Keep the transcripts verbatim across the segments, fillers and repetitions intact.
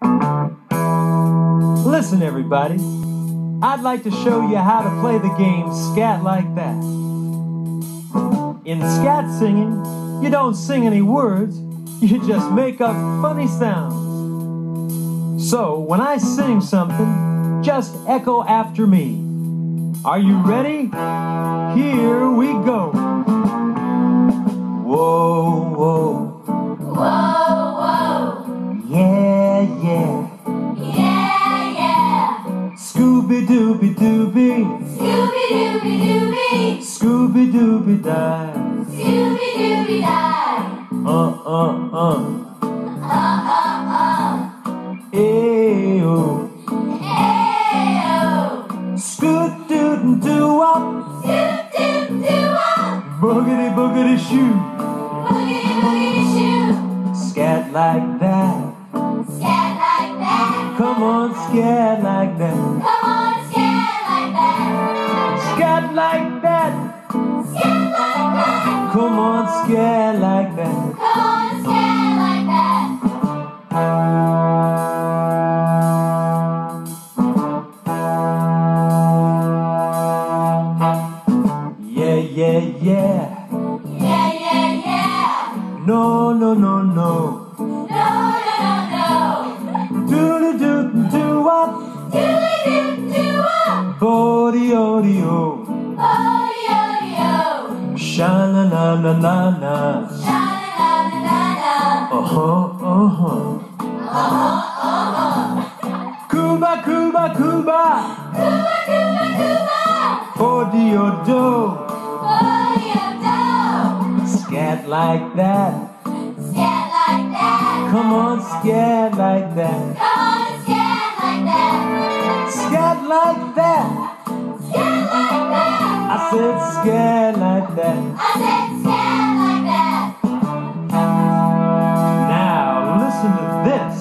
Listen, everybody, I'd like to show you how to play the game Scat like that. In scat singing, you don't sing any words, you just make up funny sounds. So, when I sing something, just echo after me. Are you ready? Here we go. Whoa, whoa. Whoa, whoa. Yeah, yeah. Yeah, yeah. Scooby-Dooby-Dooby. Scooby-Dooby-Dooby. Scooby-Dooby-die. Scooby-Dooby-die. Uh, uh, uh. Uh, uh, uh. Ayo. Ayo. Scoot-doot-and-doo-wop. Scoot-doot-doo-wop. Boogity-boogity-shoo. Boogity-boogity-shoo. Scat like that. Scat like that. Come on, scat like that. Come on, scat like that. Scat like that. Scat like that. Come on, scat like that. Come on, scat like that. Yeah, yeah, yeah. Yeah, yeah, yeah. No, no, no, no. No, no, no, no. Doodly-doot-and-doo-wop. Doodly-doo-doo-wop. Bo-de-o-de-o. Oh-de-oh-de-oh. Sha-na-na-na-na-na. Sha-na-na-na-na-na. Uh-huh, uh-huh. Uh-huh, uh-huh. Cuba, Cuba, Cuba. Cuba, Cuba, Cuba. Oh-de-o-do. Oh-de-oh-do. Scat like that. Scat like that. Come on, scat like that. Come on, scat like that. Scat like that. Scat like that. I said scat like that. I said scat like that. Now listen to this.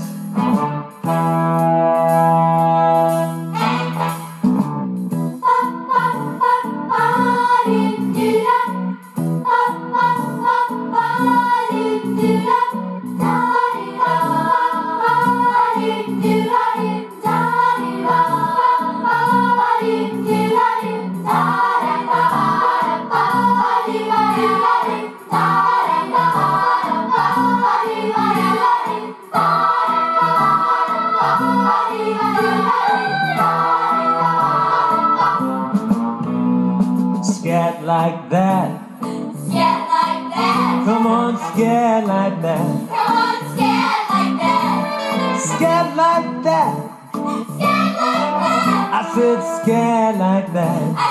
Scat like that. Scat like that. Come on, scat like that. Come on, scat like that. Scat like that. Scat like that. I said scat like that. I